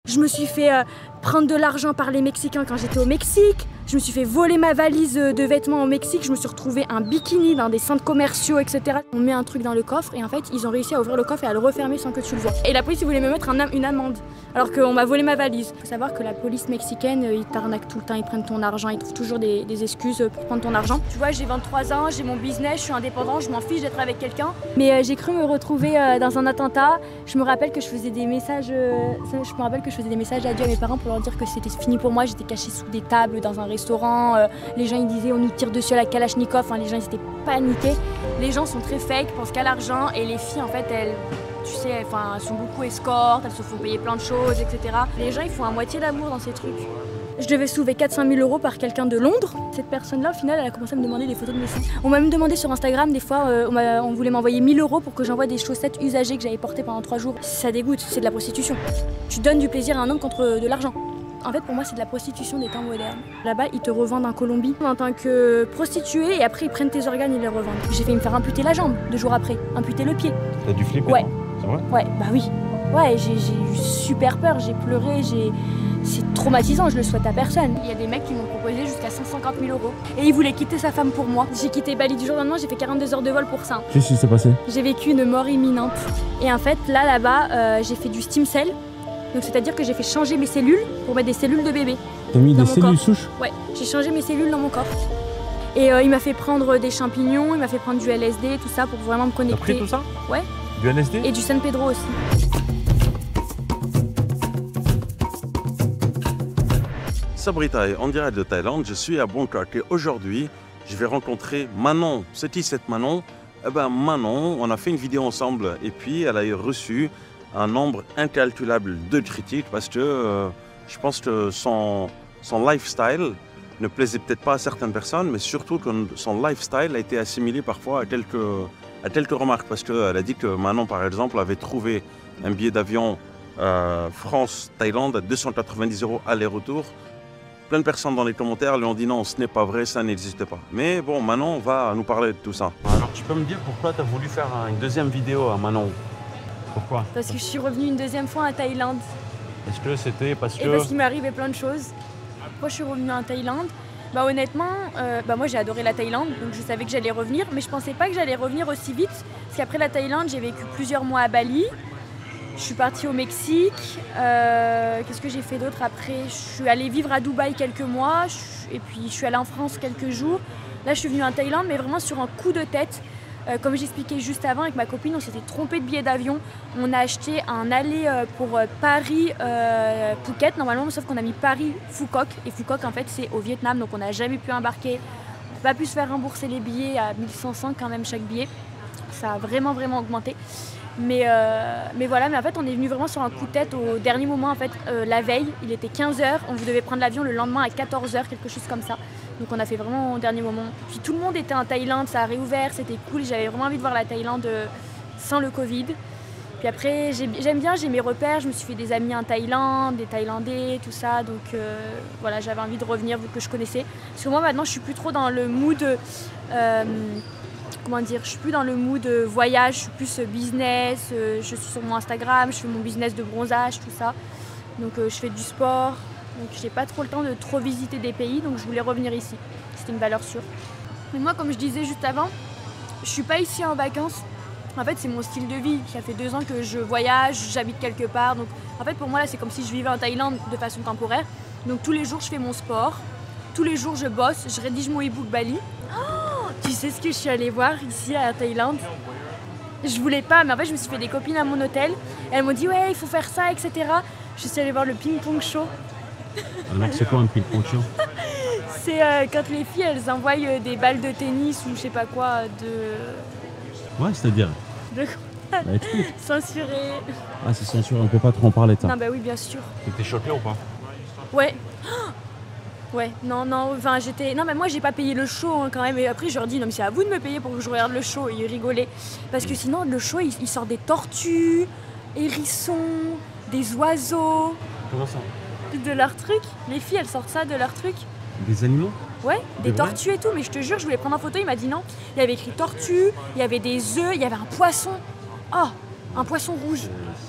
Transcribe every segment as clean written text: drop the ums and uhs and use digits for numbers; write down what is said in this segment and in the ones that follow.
Je me suis fait prendre de l'argent par les Mexicains quand j'étais au Mexique. Je me suis fait voler ma valise de vêtements au Mexique. Je me suis retrouvée un bikini dans des centres commerciaux, etc. On met un truc dans le coffre et en fait, ils ont réussi à ouvrir le coffre et à le refermer sans que tu le vois. Et la police, ils voulaient me mettre une amende alors qu'on m'a volé ma valise. Il faut savoir que la police mexicaine, ils t'arnaquent tout le temps, ils prennent ton argent, ils trouvent toujours des excuses pour prendre ton argent. Tu vois, j'ai 23 ans, j'ai mon business, je suis indépendant, je m'en fiche d'être avec quelqu'un. Mais j'ai cru me retrouver dans un attentat. Je me rappelle que je faisais des messages, adieu à mes parents pour leur dire que c'était fini pour moi. J'étais cachée sous des tables dans un restaurant. Les gens ils disaient on nous tire dessus à la Kalachnikov. Enfin, les gens ils étaient paniqués. Les gens sont très fake, pensent qu'à l'argent et les filles en fait elles, tu sais, enfin, elles sont beaucoup escortes, elles se font payer plein de choses, etc. Les gens ils font à moitié d'amour dans ces trucs. Je devais sauver 400 000 € par quelqu'un de Londres. Cette personne-là, au final, elle a commencé à me demander des photos de mes seins. On m'a même demandé sur Instagram, des fois, on voulait m'envoyer 1000 € pour que j'envoie des chaussettes usagées que j'avais portées pendant 3 jours. Ça dégoûte, c'est de la prostitution. Tu donnes du plaisir à un homme contre de l'argent. En fait, pour moi, c'est de la prostitution des temps modernes. Là-bas, ils te revendent en Colombie en tant que prostituée et après, ils prennent tes organes et les revendent. J'ai failli me faire amputer la jambe 2 jours après, amputer le pied. T'as dû flipper? Ouais. C'est vrai? Ouais, bah oui. Ouais, j'ai eu super peur, j'ai pleuré, c'est traumatisant, je le souhaite à personne. Il y a des mecs qui m'ont proposé jusqu'à 150 000 € et ils voulaient quitter sa femme pour moi. J'ai quitté Bali du jour au lendemain, j'ai fait 42 heures de vol pour ça. Qu'est-ce qui s'est passé? J'ai vécu une mort imminente. Et en fait, là-bas, j'ai fait du stem cell. Donc c'est-à-dire que j'ai fait changer mes cellules pour mettre des cellules de bébé. T'as mis des cellules souches? Ouais, j'ai changé mes cellules dans mon corps. Et il m'a fait prendre des champignons, il m'a fait prendre du LSD, tout ça pour vraiment me connecter. T'as pris tout ça? Ouais. Du LSD? Et du San Pedro aussi. Sabrita est en direct de Thaïlande, je suis à Bangkok et aujourd'hui je vais rencontrer Manon. C'est qui cette Manon? Eh ben Manon, on a fait une vidéo ensemble et puis elle a reçu un nombre incalculable de critiques parce que je pense que son lifestyle ne plaisait peut-être pas à certaines personnes, mais surtout que son lifestyle a été assimilé parfois à quelques remarques parce qu'elle a dit que Manon par exemple avait trouvé un billet d'avion France-Thaïlande à 290 € aller-retour. Plein de personnes dans les commentaires lui ont dit non, ce n'est pas vrai, ça n'existe pas. Mais bon, Manon va nous parler de tout ça. Alors tu peux me dire pourquoi tu as voulu faire une deuxième vidéo à Manon? Pourquoi? Parce que je suis revenue une deuxième fois à Thaïlande. Est-ce que c'était parce que... Et parce qu'il m'est arrivé plein de choses. Pourquoi je suis revenue en Thaïlande? Bah honnêtement, moi j'ai adoré la Thaïlande, donc je savais que j'allais revenir, mais je pensais pas que j'allais revenir aussi vite. Parce qu'après la Thaïlande, j'ai vécu plusieurs mois à Bali. Je suis partie au Mexique. Qu'est-ce que j'ai fait d'autre après? Je suis allée vivre à Dubaï quelques mois, et puis je suis allée en France quelques jours. Là je suis venue en Thaïlande, mais vraiment sur un coup de tête. Comme j'expliquais juste avant avec ma copine, on s'était trompé de billet d'avion. On a acheté un aller pour Paris-Phuket normalement, sauf qu'on a mis Paris-Phuket. Et Phuket en fait c'est au Vietnam, donc on n'a jamais pu embarquer. On n'a pas pu se faire rembourser les billets à 1500 quand même chaque billet. Ça a vraiment augmenté. Mais voilà, mais en fait on est venu vraiment sur un coup de tête au dernier moment en fait, la veille, il était 15 h, on devait prendre l'avion le lendemain à 14 h, quelque chose comme ça. Donc on a fait vraiment au dernier moment. Puis tout le monde était en Thaïlande, ça a réouvert, c'était cool, j'avais vraiment envie de voir la Thaïlande sans le Covid. Puis après j'aime bien, j'ai mes repères, je me suis fait des amis en Thaïlande, des Thaïlandais, tout ça. Donc voilà, j'avais envie de revenir vu que je connaissais. Parce que moi maintenant je suis plus trop dans le mood... comment dire, je suis plus dans le mood voyage, je suis plus business, je suis sur mon Instagram, je fais mon business de bronzage, tout ça. Donc je fais du sport, donc j'ai pas trop le temps de trop visiter des pays, donc je voulais revenir ici. C'était une valeur sûre. Mais moi, comme je disais juste avant, je suis pas ici en vacances. En fait, c'est mon style de vie. Ça fait 2 ans que je voyage, j'habite quelque part. Donc en fait, pour moi, là, c'est comme si je vivais en Thaïlande de façon temporaire. Donc tous les jours, je fais mon sport. Tous les jours, je bosse, je rédige mon e-book Bali. Tu sais ce que je suis allée voir ici à Thaïlande? Je voulais pas, mais en fait je me suis fait des copines à mon hôtel. Et elles m'ont dit ouais il faut faire ça, etc. Je suis allée voir le ping-pong show. Alors c'est quoi un ping-pong show? C'est quand les filles elles envoient des balles de tennis ou je sais pas quoi de... Ouais, c'est-à-dire? De quoi? Bah, explique. Censuré. Ah c'est censuré, on peut pas trop en parler de ça. Non bah oui bien sûr. T'étais choquée ou pas? Ouais. Ouais, non, enfin j'étais... Non mais moi j'ai pas payé le show hein, quand même, et après je leur dis non mais c'est à vous de me payer pour que je regarde le show, et ils rigolaient. Parce que sinon le show il sort des tortues, hérissons, des oiseaux... Comment ça? De leur truc, les filles elles sortent ça de leur truc. Des animaux? Ouais, des tortues et tout, mais je te jure je voulais prendre en photo, il m'a dit non. Il y avait écrit tortue, il y avait des œufs, il y avait un poisson. Oh, un poisson rouge.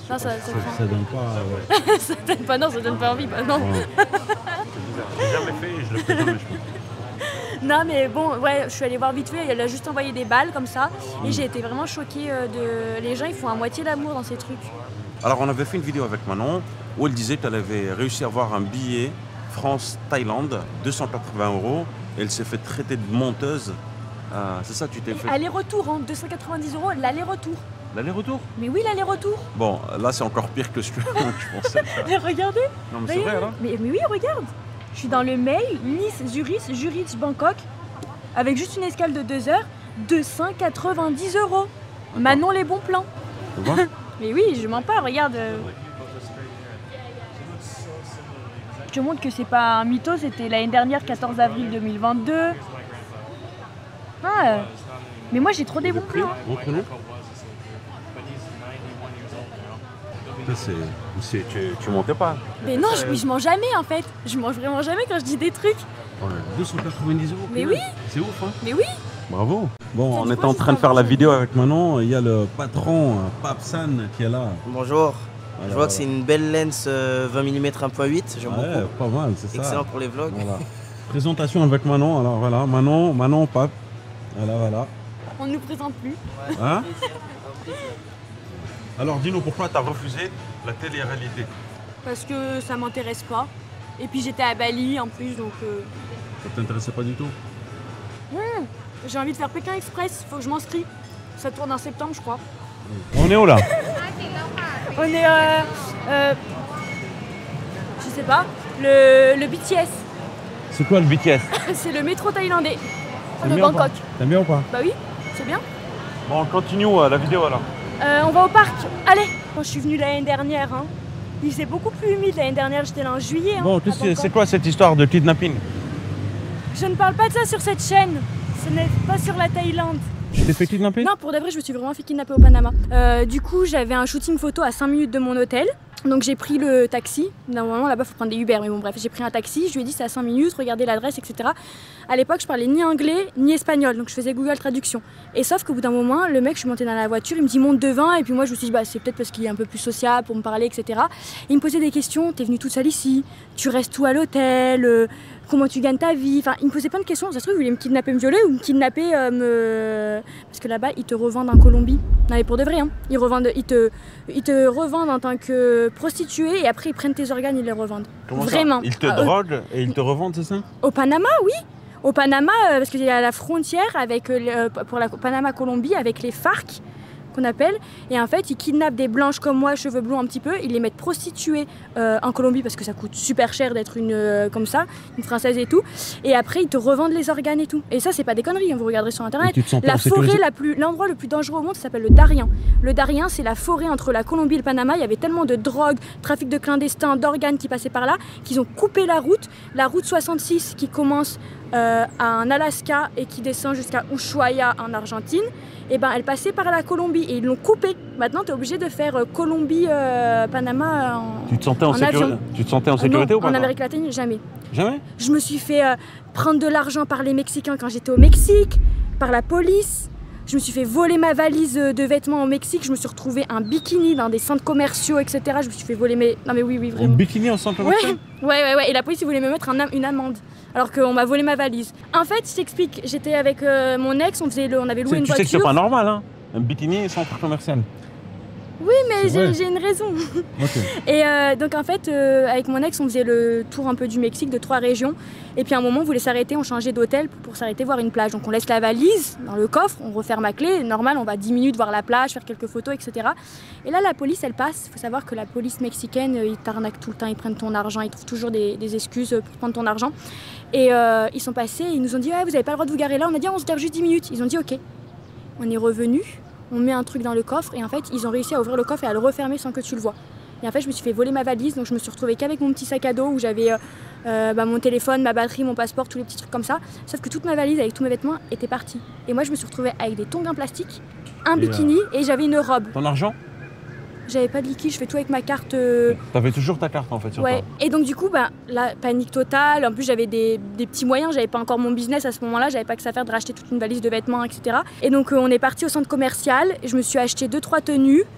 Non, ça Ça donne pas. Ouais. ça donne pas, non, ça donne pas envie, bah non. Ouais. J'ai jamais fait et je le ferai jamais, je pense. Non, mais bon, ouais, je suis allée voir vite fait, elle a juste envoyé des balles comme ça, et j'ai été vraiment choquée de. Les gens, ils font à moitié l'amour dans ces trucs. Alors, on avait fait une vidéo avec Manon où elle disait qu'elle avait réussi à avoir un billet France-Thaïlande, 280 €, et elle s'est fait traiter de menteuse. C'est ça, tu t'es fait. Aller-retour, hein, 290 € l'aller-retour. L'aller-retour? Mais oui, l'aller-retour. Bon, là, c'est encore pire que ce que je pensais. Mais regardez. Non, mais c'est vrai, là. Mais oui, regarde. Je suis dans le mail, Nice, Zurich, Bangkok, avec juste une escale de 2 heures, 290 €. Manon les bons plans. Tu vois? Mais oui, je mens pas, regarde. Je te montre que c'est pas un mytho, c'était l'année dernière, 14 avril 2022. Mais moi j'ai trop des bons plans. Montre-nous. Tu montais pas. Mais non, je mens jamais en fait. Je mange vraiment jamais quand je dis des trucs. Ouais, 290 €. Mais oui. C'est ouf, hein. Mais oui. Bravo. Bon, on Tu est vois, en c'est train de pas faire la bon. vidéo avec Manon. Il y a le patron, Papsan, qui est là. Bonjour, je Alors, vois que c'est une belle lens 20 mm 1.8, j'aime ouais, beaucoup. pas mal, c'est ça. Excellent pour les vlogs. Voilà. Présentation avec Manon. Alors voilà, Manon, Pape. Voilà. On ne nous présente plus. Hein? Alors, dis-nous pourquoi tu as refusé la télé-réalité. Parce que ça m'intéresse pas. Et puis j'étais à Bali en plus, donc Ça t'intéressait pas du tout? j'ai envie de faire Pékin Express, faut que je m'inscris. Ça tourne en septembre, je crois. On est où là? On est, je sais pas, le BTS. C'est quoi le BTS? C'est le métro thaïlandais de T'aimes bien ou pas? Bangkok. T'aimes bien ou pas? Bah oui, c'est bien. Bon, on continue la vidéo alors. On va au parc. Allez. Quand je suis venue l'année dernière, hein, il faisait beaucoup plus humide l'année dernière. J'étais là en juillet. Hein, Bon, à Bangkok. c'est quoi cette histoire de kidnapping? Je ne parle pas de ça sur cette chaîne. Ce n'est pas sur la Thaïlande. Tu t'es fait kidnapper? Non, pour de vrai, je me suis vraiment fait kidnapper au Panama. Du coup, j'avais un shooting photo à 5 minutes de mon hôtel. Donc j'ai pris le taxi. Normalement, là-bas, il faut prendre des Uber. Mais bon, bref, j'ai pris un taxi. Je lui ai dit c'est à 5 minutes, regardez l'adresse, etc. À l'époque, je parlais ni anglais ni espagnol. Donc je faisais Google Traduction. Et sauf qu'au bout d'un moment, le mec, je suis montée dans la voiture, il me dit monte devant. Et puis moi, je me suis dit, bah, c'est peut-être parce qu'il est un peu plus sociable pour me parler, etc. Et il me posait des questions. T'es venue toute seule ici? Tu restes où à l'hôtel? Comment tu gagnes ta vie? Enfin, il me posait plein de questions. Ça se trouve, il voulait me kidnapper, me violer ou me kidnapper, Parce que là-bas, ils te revendent en Colombie. Non, mais pour de vrai, hein. Ils te revendent en tant que prostituée et après, ils prennent tes organes, ils les revendent. Comment Vraiment. ça? Ils te Ah, droguent et ils te revendent, c'est ça? Au Panama, oui. Au Panama, parce qu'il y a la frontière avec, pour la Panama-Colombie avec les FARC, qu'on appelle. Et en fait, ils kidnappent des blanches comme moi, cheveux blonds un petit peu. Ils les mettent prostituées en Colombie parce que ça coûte super cher d'être une comme ça, une française et tout. Et après, ils te revendent les organes et tout. Et ça, c'est pas des conneries, hein, vous regarderez sur internet. tu te sens pas La en forêt, sécurité? l'endroit le plus dangereux au monde, ça s'appelle le Darien. Le Darien, c'est la forêt entre la Colombie et le Panama. Il y avait tellement de drogue, trafic de clandestins, d'organes qui passaient par là, qu'ils ont coupé la route 66 qui commence en Alaska et qui descend jusqu'à Ushuaia en Argentine. Et ben elle passait par la Colombie et ils l'ont coupée. Maintenant, tu es obligé de faire Colombie-Panama en Tu te sentais en sécurité? avion. Tu te sentais en sécurité Non, ou pas? en toi? Amérique latine, jamais. Jamais? Je me suis fait prendre de l'argent par les Mexicains quand j'étais au Mexique, par la police. Je me suis fait voler ma valise de vêtements au Mexique. Je me suis retrouvée un bikini dans des centres commerciaux, etc. Je me suis fait voler mes... Non mais oui, En vraiment. bikini en centre commercial? Ouais. Et la police, ils voulaient me mettre une amende. Alors qu'on m'a volé ma valise. En fait, je t'explique. J'étais avec mon ex, on avait loué une Tu sais que c'est voiture. pas normal, hein? Un bikini centre commercial. Oui, mais C'est vrai. j'ai une raison. Ok. Et donc en fait, avec mon ex, on faisait le tour un peu du Mexique, de 3 régions. Et puis à un moment, on voulait s'arrêter, on changeait d'hôtel pour s'arrêter voir une plage. Donc on laisse la valise dans le coffre, on referme ma clé. Normal, on va 10 minutes voir la plage, faire quelques photos, etc. Et là, la police, elle passe. Il faut savoir que la police mexicaine, ils t'arnaquent tout le temps, ils prennent ton argent, ils trouvent toujours des excuses pour prendre ton argent. Et ils sont passés, ils nous ont dit ouais, vous n'avez pas le droit de vous garer là. On a dit on se gare juste 10 minutes. Ils ont dit ok. On est revenu, on met un truc dans le coffre et en fait ils ont réussi à ouvrir le coffre et à le refermer sans que tu le vois. Et en fait je me suis fait voler ma valise, donc je me suis retrouvée qu'avec mon petit sac à dos où j'avais mon téléphone, ma batterie, mon passeport, tous les petits trucs comme ça. Sauf que toute ma valise avec tous mes vêtements était partie. Et moi je me suis retrouvée avec des tongs en plastique, un bikini et j'avais une robe. Ton argent? J'avais pas de liquide, je fais tout avec ma carte. T'avais toujours ta carte en fait sur Ouais, toi. et donc du coup, la panique totale. En plus, j'avais des petits moyens, j'avais pas encore mon business à ce moment-là, j'avais pas que ça à faire de racheter toute une valise de vêtements, etc. Et donc, on est parti au centre commercial, je me suis acheté 2-3 tenues,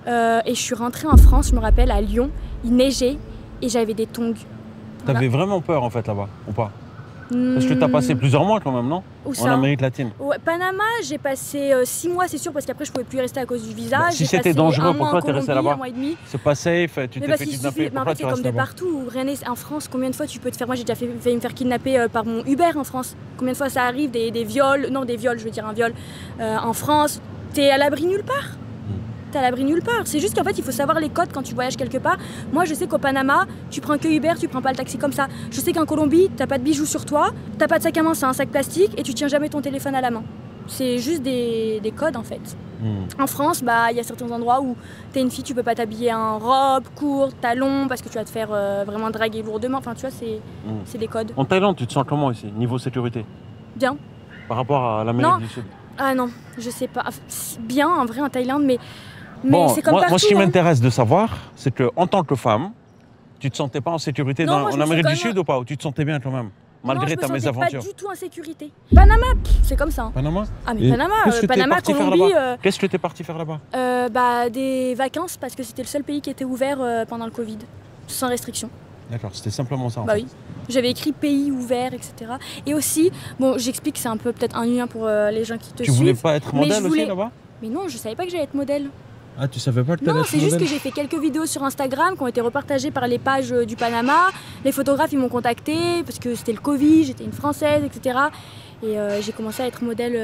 Et je suis rentrée en France, je me rappelle, à Lyon. Il neigeait et j'avais des tongs. T'avais vraiment peur en fait là-bas, ou pas? Parce que t'as passé plusieurs mois quand même, non? Où En ça? Amérique latine. Ouais, Panama, j'ai passé 6 mois, c'est sûr, parce qu'après je pouvais plus y rester à cause du visa. Bah, si J'ai c'était passé dangereux, un mois pourquoi en t'es resté Colombie, là-bas? un mois et demi. C'est pas safe, tu Mais t'es parce fait qu'il kidnapper, suffit, mais en pourquoi fait, tu c'est restes comme de là-bas? partout. Rien n'est en France. Combien de fois tu peux te faire? Moi, j'ai déjà failli me faire kidnapper par mon Uber en France. Combien de fois ça arrive? Des viols, non, des viols, je veux dire un viol en France. T'es à l'abri nulle part. T'es à l'abri nulle part. C'est juste qu'en fait, il faut savoir les codes quand tu voyages quelque part. Moi, je sais qu'au Panama, tu prends que Uber, tu prends pas le taxi comme ça. Je sais qu'en Colombie, t'as pas de bijoux sur toi, t'as pas de sac à main, c'est un sac plastique et tu tiens jamais ton téléphone à la main. C'est juste des codes en fait. En France, bah, il y a certains endroits où t'es une fille, tu peux pas t'habiller en robe, courte, talons, parce que tu vas te faire vraiment draguer lourdement. Enfin, tu vois, c'est des codes. En Thaïlande, tu te sens comment ici, niveau sécurité? Bien. Par rapport à l'Amérique du Sud? Ah non, je sais pas. Bien en vrai en Thaïlande, mais Bon, c'est comme partout. moi, ce qui hein. m'intéresse de savoir, c'est qu'en tant que femme, tu te sentais pas en sécurité Non, moi, je en me Amérique sens du quand même- Sud ou pas? Ou tu te sentais bien quand même, malgré ta non, je me sentais mésaventure? pas du tout en sécurité. Panama, c'est comme ça. hein. Panama? Ah mais Et Panama, qu'est-ce que t'es Panama, parti faire Colombie, là-bas? Qu'est-ce que tu es parti faire là-bas? bah, des vacances parce que c'était le seul pays qui était ouvert pendant le Covid, sans restriction. D'accord, c'était simplement ça en Bah fait. oui. J'avais écrit pays ouvert, etc. Et aussi, bon, j'explique, c'est un peu peut-être un lien pour les gens qui te Tu voulais suivent. pas être mais modèle je voulais- aussi là-bas? Mais non, je savais pas que j'allais être modèle. Ah, tu savais pas que t'allais Non, être c'est juste modèle? que j'ai fait quelques vidéos sur Instagram qui ont été repartagées par les pages du Panama. Les photographes, ils m'ont contacté parce que c'était le Covid, j'étais une Française, etc. Et j'ai commencé à être modèle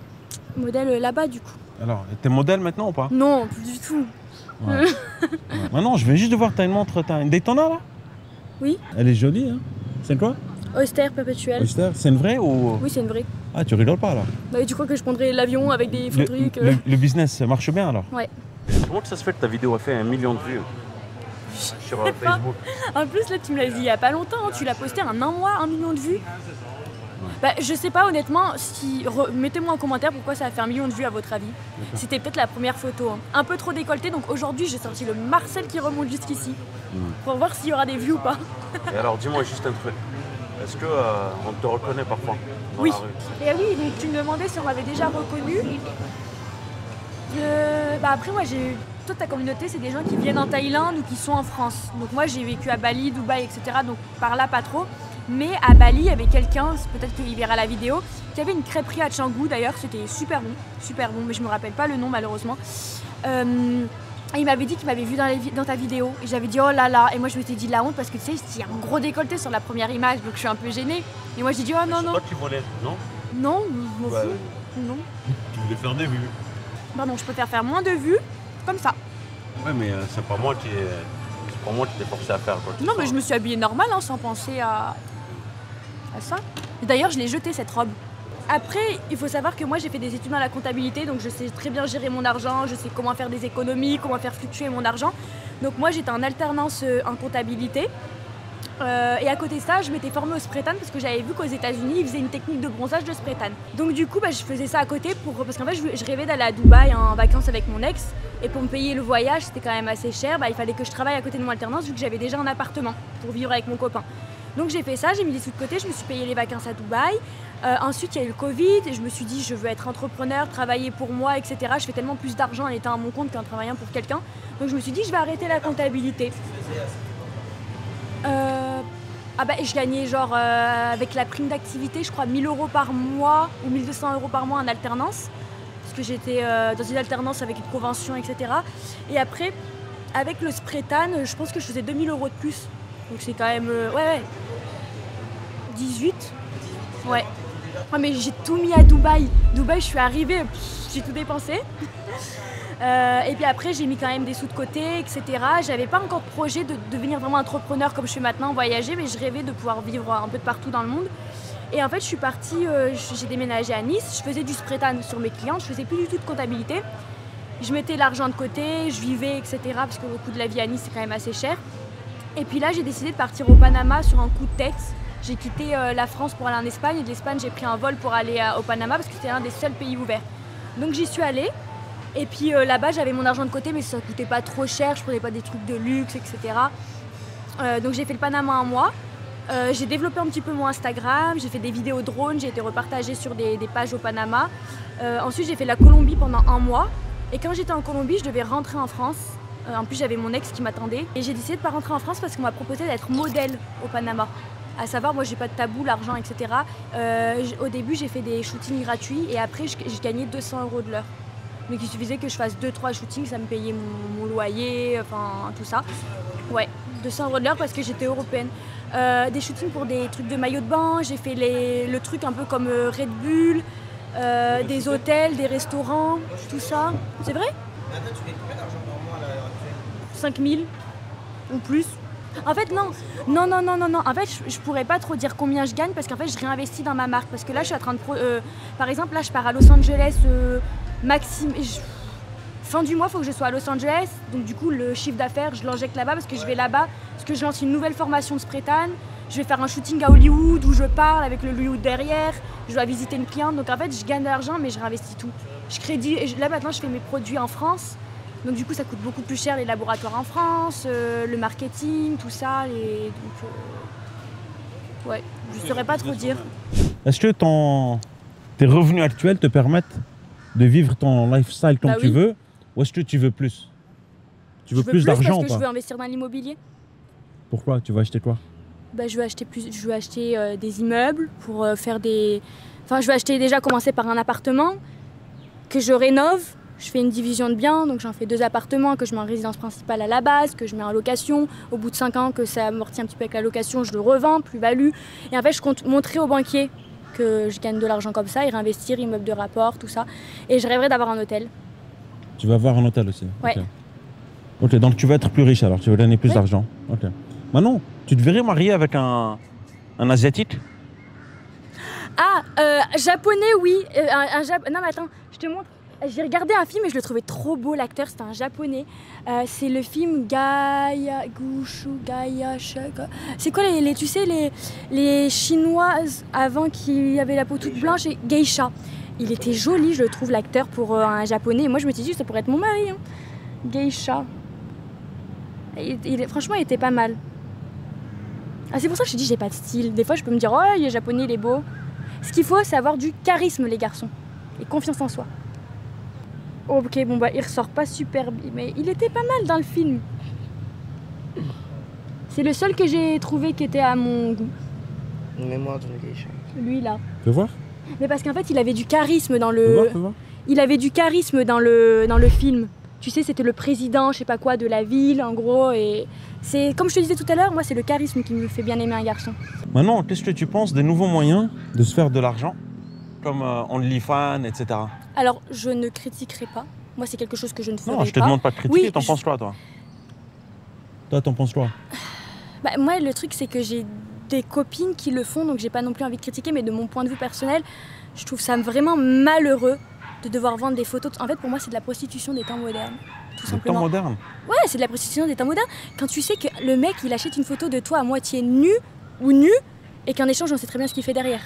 là-bas, du coup. Alors, t'es modèle maintenant ou pas? Non, plus du tout. Ouais. Ouais. Maintenant, je viens juste de voir, t'as une montre, t'as une Daytona là? Oui. Elle est jolie, hein? C'est quoi? Austère perpétuelle. Oyster, c'est une vraie ou? Oui, c'est une vraie. Ah, tu rigoles pas là? Bah, tu crois que je prendrais l'avion avec des faux trucs le business marche bien alors? Ouais. Comment ça se fait que ta vidéo a fait 1 million de vues sur Facebook? En plus, là, tu me l'as dit il y a pas longtemps, hein, tu l'as posté en un mois, 1 million de vues. Bah, je sais pas honnêtement, mettez-moi en commentaire pourquoi ça a fait 1 million de vues à votre avis. C'était peut-être la première photo. hein. Un peu trop décolleté, donc aujourd'hui j'ai sorti le Marcel qui remonte jusqu'ici. Pour voir s'il y aura des vues ou pas. Et alors, dis-moi juste un truc. Est-ce que on te reconnaît parfois dans Oui. la rue? Et oui, donc tu me demandais si on m'avait déjà reconnu. Bah après moi j'ai toute ta communauté, c'est des gens qui viennent en Thaïlande ou qui sont en France. Donc moi j'ai vécu à Bali, Dubaï, etc. Donc par là pas trop. Mais à Bali, il y avait quelqu'un, peut-être qu'il verra la vidéo, qui avait une crêperie à Canggu d'ailleurs, c'était super bon, mais je me rappelle pas le nom malheureusement. Et il m'avait dit qu'il m'avait vu dans ta vidéo. Et j'avais dit oh là là, et moi je m'étais dit de la honte parce que tu sais, il y a un gros décolleté sur la première image, donc je suis un peu gênée. Et moi j'ai dit oh non, non. Toi qui volais, non? Non, je m'en Bah fous. oui. Non. Tu voulais faire des vues. Bah non, je préfère faire moins de vues, comme ça. Ouais, mais c'est pas moi qui t'ai forcé à faire quoi. que ce Non, mais soit. je me suis habillée normal, hein, sans penser à ça. Et d'ailleurs, je l'ai jetée cette robe. Après, il faut savoir que moi, j'ai fait des études dans la comptabilité, donc je sais très bien gérer mon argent, je sais comment faire des économies, comment faire fluctuer mon argent. Donc moi, j'étais en alternance en comptabilité. Et à côté de ça, je m'étais formée au spray tan parce que j'avais vu qu'aux États-Unis, ils faisaient une technique de bronzage de spray tan. Donc du coup, je faisais ça à côté parce qu'en fait, je rêvais d'aller à Dubaï en vacances avec mon ex. Et pour me payer le voyage, c'était quand même assez cher. Il fallait que je travaille à côté de mon alternance vu que j'avais déjà un appartement pour vivre avec mon copain. Donc j'ai fait ça, j'ai mis des sous de côté, je me suis payé les vacances à Dubaï. Ensuite, il y a eu le Covid et je me suis dit, je veux être entrepreneur, travailler pour moi, etc. Je fais tellement plus d'argent en étant à mon compte qu'en travaillant pour quelqu'un. Donc je me suis dit, je vais arrêter la comptabilité. Je gagnais genre avec la prime d'activité, je crois 1 000 € par mois ou 1 200 € par mois en alternance. Parce que j'étais dans une alternance avec une convention, etc. Et après, avec le spray tan, je pense que je faisais 2 000 € de plus. Donc c'est quand même... ouais. 18. Ouais. Ouais, mais j'ai tout mis à Dubaï. Dubaï, je suis arrivée, j'ai tout dépensé. Et puis après, j'ai mis quand même des sous de côté, etc. J'avais pas encore de projet de devenir vraiment entrepreneur comme je suis maintenant, voyager, mais je rêvais de pouvoir vivre un peu de partout dans le monde. Et en fait, je suis partie, j'ai déménagé à Nice, je faisais du spray tan sur mes clients, je faisais plus du tout de comptabilité. Je mettais l'argent de côté, je vivais, etc. Parce que le coût de la vie à Nice, c'est quand même assez cher. Et puis là, j'ai décidé de partir au Panama sur un coup de tête. J'ai quitté la France pour aller en Espagne et de l'Espagne, j'ai pris un vol pour aller au Panama parce que c'était l'un des seuls pays ouverts. Donc j'y suis allée. Et puis là-bas, j'avais mon argent de côté, mais ça coûtait pas trop cher, je prenais pas des trucs de luxe, etc. Donc j'ai fait le Panama un mois. J'ai développé un petit peu mon Instagram, j'ai fait des vidéos drone, j'ai été repartagée sur des pages au Panama. Ensuite, j'ai fait la Colombie pendant un mois. Et quand j'étais en Colombie, je devais rentrer en France. En plus, j'avais mon ex qui m'attendait. Et j'ai décidé de pas rentrer en France parce qu'on m'a proposé d'être modèle au Panama. À savoir, moi, j'ai pas de tabou, l'argent, etc. Au début, j'ai fait des shootings gratuits et après, j'ai gagné 200 € de l'heure. Donc, il suffisait que je fasse 2-3 shootings, ça me payait mon loyer, enfin, tout ça. Ouais, 200 € de l'heure parce que j'étais européenne. Des shootings pour des trucs de maillot de bain, j'ai fait le truc un peu comme Red Bull, des hôtels, des restaurants, tout ça. C'est vrai? Attends, tu gagnes combien d'argent par mois à l'heure actuelle? 5 000 ou plus. En fait, non. En fait, je pourrais pas trop dire combien je gagne parce qu'en fait, je réinvestis dans ma marque. Parce que là, je suis en train de. Par exemple, là, je pars à Los Angeles fin du mois, il faut que je sois à Los Angeles. Donc, du coup, le chiffre d'affaires, je l'injecte là-bas parce que je vais là-bas. Parce que je lance une nouvelle formation de Spray-Tan. Je vais faire un shooting à Hollywood où je parle avec le Hollywood derrière. Je dois visiter une cliente. Donc, en fait, je gagne de l'argent, mais je réinvestis tout. Je crédit. Là, maintenant, je fais mes produits en France. Donc du coup, ça coûte beaucoup plus cher les laboratoires en France, le marketing, tout ça. Ouais, je ne saurais pas trop dire. Est-ce que tes revenus actuels te permettent de vivre ton lifestyle comme tu veux, ou est-ce que tu veux plus? Tu veux plus d'argent ou parce que pas? je veux investir dans l'immobilier. Pourquoi? Tu veux acheter quoi? Je veux acheter des immeubles pour faire des... Enfin, je veux acheter déjà, commencer par un appartement que je rénove. Je fais une division de biens, donc j'en fais 2 appartements que je mets en résidence principale à la base, que je mets en location. Au bout de 5 ans, que ça amortit un petit peu avec la location, je le revends, plus-value. Et en fait, je compte montrer aux banquiers que je gagne de l'argent comme ça et réinvestir, immeuble de rapport, tout ça. Et je rêverais d'avoir un hôtel. Tu vas avoir un hôtel aussi? Ouais. Ok, donc tu veux être plus riche alors, tu veux gagner plus d'argent. Ok. Maintenant, tu te verrais marier avec un Asiatique? Ah, japonais, oui. Non, mais attends, je te montre. J'ai regardé un film et je le trouvais trop beau, l'acteur, c'était un japonais. C'est le film Gaia Gushu, Gaia Shaka. C'est quoi tu sais, les chinoises avant qui avaient la peau toute blanche et Geisha. Il était joli, je trouve, l'acteur pour un japonais. Et moi, je me suis dit, ça pourrait être mon mari. Hein. Geisha. Franchement, il était pas mal. Ah, c'est pour ça que je te dis, j'ai pas de style. Des fois, je peux me dire, oh, il est japonais, il est beau. Ce qu'il faut, c'est avoir du charisme, les garçons. Et confiance en soi. Ok, bon il ressort pas super bien, mais il était pas mal dans le film. C'est le seul que j'ai trouvé qui était à mon goût. Mets-moi ton geisha. Lui là. Tu veux voir? Mais parce qu'en fait, il avait du charisme dans le... Tu veux voir? Il avait du charisme dans le film. Tu sais, c'était le président, je sais pas quoi, de la ville, en gros, et... C'est comme je te disais tout à l'heure, moi, c'est le charisme qui me fait bien aimer un garçon. Maintenant, qu'est-ce que tu penses des nouveaux moyens de se faire de l'argent, comme OnlyFans, etc. Alors, je ne critiquerai pas. Moi, c'est quelque chose que je ne ferai pas. Non, je te demande pas de critiquer. Oui, t'en penses quoi, toi? Toi, t'en penses quoi? Moi, le truc, c'est que j'ai des copines qui le font, donc j'ai pas non plus envie de critiquer, mais de mon point de vue personnel, je trouve ça vraiment malheureux de devoir vendre des photos. En fait, pour moi, c'est de la prostitution des temps modernes, tout simplement. Des temps modernes? Ouais, c'est de la prostitution des temps modernes. Quand tu sais que le mec, il achète une photo de toi à moitié nu ou nu, et qu'en échange, on sait très bien ce qu'il fait derrière.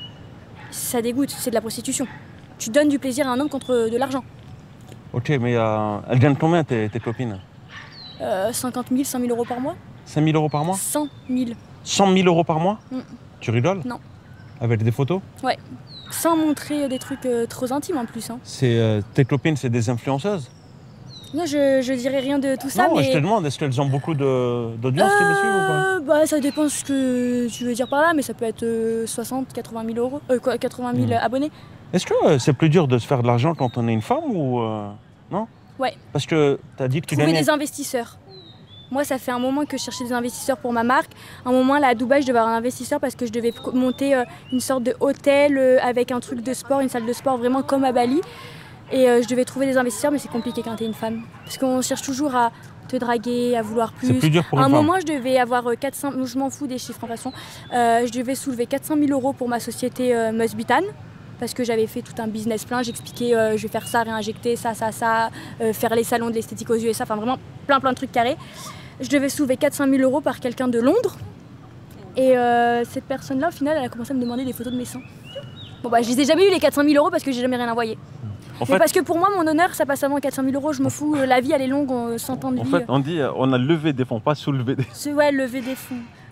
Ça dégoûte, c'est de la prostitution. Tu donnes du plaisir à un homme contre de l'argent. Ok, mais elles gagnent combien tes copines? 50 000, 100 000 € par mois. 5 000 € par mois? 100 000. 100 000 € par mois? Tu rigoles? Non. Avec des photos? Ouais. Sans montrer des trucs trop intimes en plus. Hein. Tes copines, c'est des influenceuses? Non, je dirais rien de tout ça. Non, mais... je te demande, est-ce qu'elles ont beaucoup d'audience qui les suivent ou pas? Ça dépend ce que tu veux dire par là, mais ça peut être 60, 80 000 €, 80 000 abonnés. Est-ce que c'est plus dur de se faire de l'argent quand on est une femme ou non? Ouais. Parce que tu as dit que tu Trouver gagnais... des investisseurs. Moi, ça fait un moment que je cherchais des investisseurs pour ma marque. Un moment, là, à Dubaï, je devais avoir un investisseur parce que je devais monter une sorte de hôtel avec un truc de sport, une salle de sport vraiment comme à Bali. Et je devais trouver des investisseurs, mais c'est compliqué quand t'es une femme. Parce qu'on cherche toujours à te draguer, à vouloir plus. C'est plus dur pour une femme. À un moment, je devais avoir 400... Je m'en fous des chiffres, en façon. Je devais soulever 400 000 € pour ma société Musbitan. Parce que j'avais fait tout un business plan, j'expliquais je vais faire ça, réinjecter ça, faire les salons de l'esthétique aux yeux et ça, enfin vraiment plein de trucs carrés. Je devais soulever 400 000 € par quelqu'un de Londres. Et cette personne-là, au final, elle a commencé à me demander des photos de mes seins. Bon je les ai jamais eu les 400 000 € parce que j'ai jamais rien envoyé. Mais parce que pour moi, mon honneur, ça passe avant 400 000 €, je me fous, la vie elle est longue, 100 ans de vie. En fait, on dit on a levé des fonds, pas soulevé des fonds. Ouais, lever des fonds.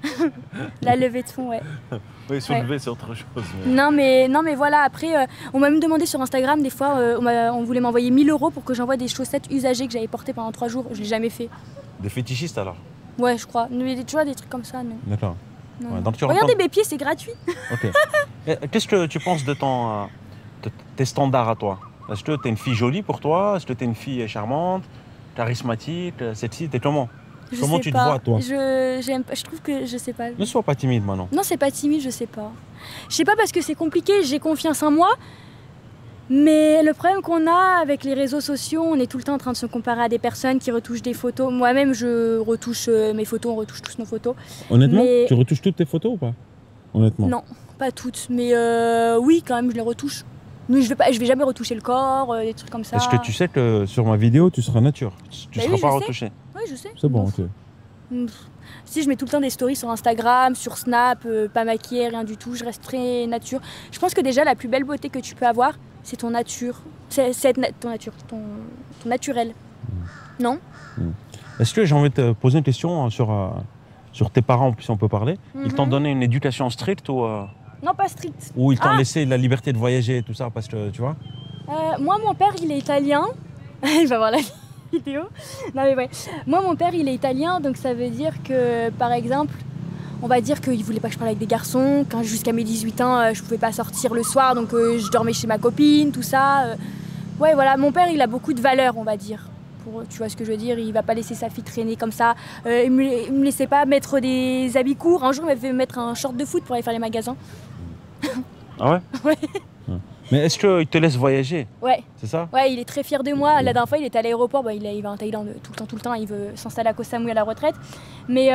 La levée de fonds, ouais. Oui, soulever, c'est autre chose. Mais... Non mais voilà, après, on m'a même demandé sur Instagram, des fois, on voulait m'envoyer 1 000 € pour que j'envoie des chaussettes usagées que j'avais portées pendant 3 jours. Je l'ai jamais fait. Des fétichistes alors? Ouais, je crois. Mais tu vois, des trucs comme ça, non. D'accord. Non. Ouais, donc Regardez mes pieds, c'est gratuit. Ok. Qu'est-ce que tu penses de tes standards à toi? Est-ce que tu es une fille jolie pour toi? Est-ce que tu es une fille charmante, charismatique, sexy? T'es comment? Comment tu te vois, toi? Je trouve que je sais pas. Ne sois pas timide maintenant. Non, c'est pas timide, je sais pas. Je sais pas parce que c'est compliqué, j'ai confiance en moi. Mais le problème qu'on a avec les réseaux sociaux, on est tout le temps en train de se comparer à des personnes qui retouchent des photos. Moi-même, je retouche mes photos, on retouche tous nos photos. Honnêtement, Mais... tu retouches toutes tes photos ou pas? Honnêtement. Non, pas toutes. Mais oui, quand même, je les retouche. Mais je vais jamais retoucher le corps, des trucs comme ça. Est-ce que tu sais que sur ma vidéo, tu seras nature? Tu seras pas retouché? Oui, je sais. C'est bon, ok. Si je mets tout le temps des stories sur Instagram, sur Snap, pas maquillée, rien du tout, je reste très nature. Je pense que déjà la plus belle beauté que tu peux avoir, c'est ton nature. Ton naturel. Non? Est-ce que j'ai envie de te poser une question sur tes parents, si on peut parler? Ils t'ont donné une éducation stricte ou non, pas strict. ou ils t'ont laissé la liberté de voyager et tout ça parce que tu vois? Moi, mon père, il est italien. Il va voir la vidéo. Non mais ouais. Moi, mon père, il est italien, donc ça veut dire que, par exemple, on va dire qu'il voulait pas que je parle avec des garçons. Quand jusqu'à mes 18 ans, je pouvais pas sortir le soir, donc je dormais chez ma copine, tout ça. Ouais, voilà. Mon père, il a beaucoup de valeurs, on va dire. Tu vois ce que je veux dire? Il va pas laisser sa fille traîner comme ça. Il me laissait pas mettre des habits courts. Un jour, il m'a fait mettre un short de foot pour aller faire les magasins. Ah ouais? Ouais. Mais est-ce qu'il te laisse voyager? Ouais. C'est ça? Ouais, il est très fier de moi. La dernière fois, il était à l'aéroport. Bah, il va en Thaïlande tout le temps. Il veut s'installer à Koh Samui à la retraite. Mais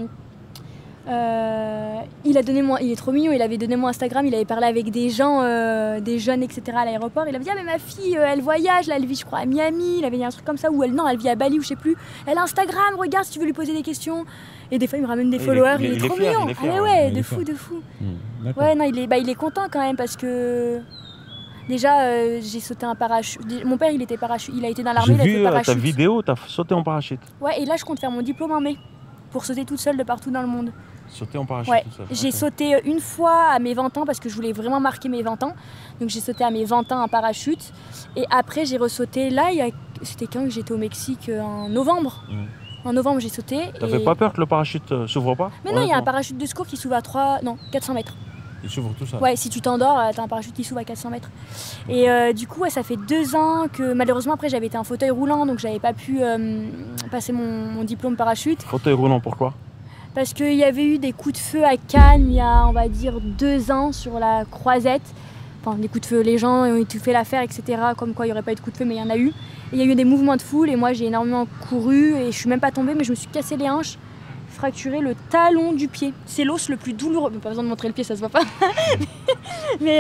il est trop mignon. Il avait donné mon Instagram. Il avait parlé avec des gens, des jeunes, etc. à l'aéroport. Il avait dit: ah, mais ma fille, elle voyage. Là, elle vit, je crois, à Miami. Il avait dit un truc comme ça. Ou elle vit à Bali ou je sais plus. Elle a Instagram. Regarde si tu veux lui poser des questions. Et des fois, il me ramène des followers. Il est trop fier, mignon. fier, ah ouais, de fou. D'accord. Ouais, non, il est content quand même parce que déjà j'ai sauté un parachute. Mon père, il a été dans l'armée, il a fait J'ai vu parachute. ta vidéo, tu as sauté en parachute. Ouais, et là je compte faire mon diplôme en mai pour sauter toute seule de partout dans le monde. Sauter en parachute Ouais, tout seul. j'ai Ok. sauté une fois à mes 20 ans parce que je voulais vraiment marquer mes 20 ans. Donc j'ai sauté à mes 20 ans en parachute et après j'ai ressauté là, c'était quand que j'étais au Mexique en novembre. En novembre, j'ai sauté. T'as fait pas peur que le parachute s'ouvre pas? Mais non, il y a un parachute de secours qui s'ouvre à 400 mètres. Il s'ouvre tout ça? Ouais, si tu t'endors, t'as un parachute qui s'ouvre à 400 mètres. Et du coup, ouais, ça fait 2 ans que malheureusement, après, j'avais été en fauteuil roulant, donc j'avais pas pu passer mon diplôme parachute. Fauteuil roulant, pourquoi? Parce qu'il y avait eu des coups de feu à Cannes il y a, on va dire, 2 ans sur la Croisette. Enfin, des coups de feu, les gens ont étouffé l'affaire, etc. Comme quoi, il n'y aurait pas eu de coups de feu, mais il y en a eu. Et il y a eu des mouvements de foule, et moi, j'ai énormément couru, et je suis même pas tombée, mais je me suis cassé les hanches, fracturé le talon du pied. C'est l'os le plus douloureux. Pas besoin de montrer le pied, ça se voit pas. Mais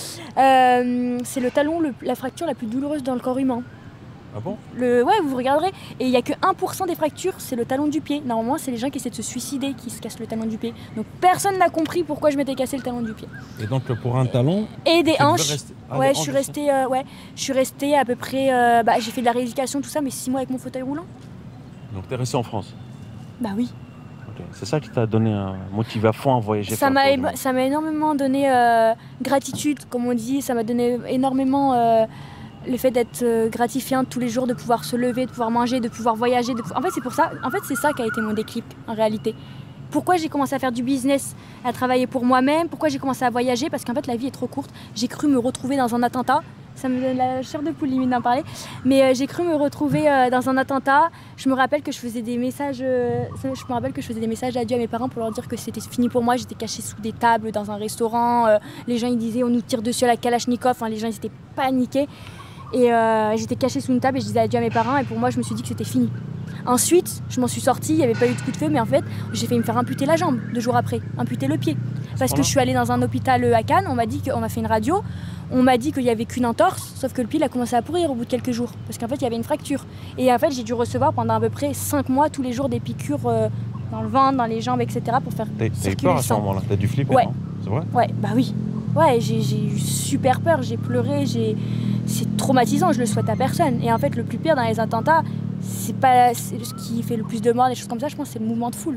c'est le talon, la fracture la plus douloureuse dans le corps humain. Ah bon? Ouais, vous regarderez. Et il n'y a que 1% des fractures, c'est le talon du pied. Normalement, c'est les gens qui essaient de se suicider qui se cassent le talon du pied. Donc personne n'a compris pourquoi je m'étais cassé le talon du pied. Et donc pour un talon? Et des hanches. Ouais, Je suis restée à peu près. J'ai fait de la rééducation, tout ça, mais 6 mois avec mon fauteuil roulant. Donc t'es resté en France? Bah oui. Okay. C'est ça qui t'a donné motivé à fond à voyager? Ça m'a énormément donné gratitude, comme on dit. Ça m'a donné énormément le fait d'être gratifiante tous les jours, de pouvoir se lever, de pouvoir manger, de pouvoir voyager. En fait, c'est pour ça. En fait, c'est ça qui a été mon déclic en réalité. Pourquoi j'ai commencé à faire du business, à travailler pour moi-même? Pourquoi j'ai commencé à voyager? Parce qu'en fait, la vie est trop courte. J'ai cru me retrouver dans un attentat. Ça me donne la chair de poule limite d'en parler. Mais j'ai cru me retrouver dans un attentat. Je me rappelle que je faisais des messages. D'adieu à mes parents pour leur dire que c'était fini pour moi. J'étais cachée sous des tables dans un restaurant. Les gens ils disaient on nous tire dessus à la Kalachnikov. Enfin, les gens ils étaient paniqués. Et j'étais cachée sous une table et je disais adieu à mes parents. Et pour moi, je me suis dit que c'était fini. Ensuite, je m'en suis sortie, il n'y avait pas eu de coup de feu, mais en fait, j'ai failli me faire amputer la jambe 2 jours après, amputer le pied. Parce que je suis allée dans un hôpital à Cannes, on m'a fait une radio, on m'a dit qu'il n'y avait qu'une entorse, sauf que le pied il a commencé à pourrir au bout de quelques jours, parce qu'en fait, il y avait une fracture. Et en fait, j'ai dû recevoir pendant à peu près 5 mois, tous les jours, des piqûres dans le ventre, dans les jambes, etc. pour faire T'as eu circuler peur le à ce sang. moment-là? T'as dû flipper, Ouais. non? C'est vrai? Ouais, bah oui. Ouais, j'ai eu super peur, j'ai pleuré, c'est traumatisant, je le souhaite à personne. Et en fait, le plus pire dans les attentats, c'est ce qui fait le plus de morts, des choses comme ça, je pense, c'est le mouvement de foule.